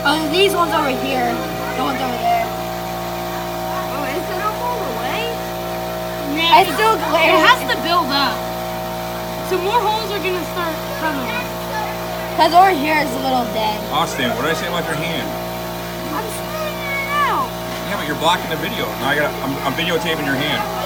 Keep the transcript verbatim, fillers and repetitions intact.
Oh, these ones over here. The ones over there. Oh, is it all the way? Yeah, it's still glare. It has to build up. So more holes are gonna start coming. Because over here is a little dead. Austin, what did I say about your hand? I'm smoothing it out. Yeah, but you're blocking the video. Now I got I'm, I'm videotaping your hand.